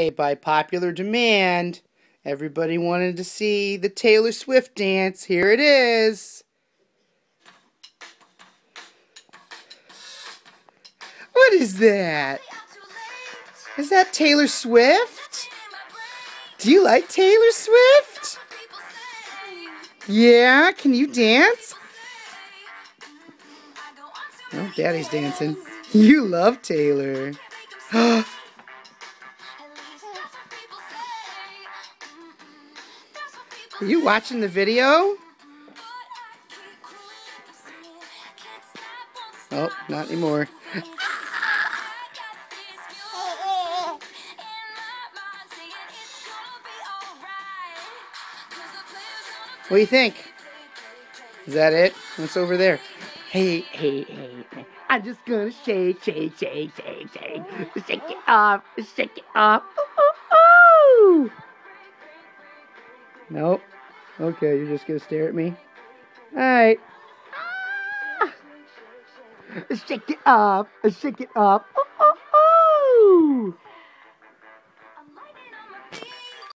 By popular demand, everybody wanted to see the Taylor Swift dance. Here it is. What is that? Is that Taylor Swift? Do you like Taylor Swift? Yeah, can you dance? Oh, Daddy's dancing. You love Taylor. Are you watching the video? Oh, not anymore. What do you think? Is that it? What's over there? Hey, hey, hey. I'm just gonna shake, shake, shake, shake, shake. Shake it off, shake it off. Ooh, ooh, ooh. Nope. Okay, you're just gonna stare at me? Alright. Ah. Shake it off, shake it off. Ooh.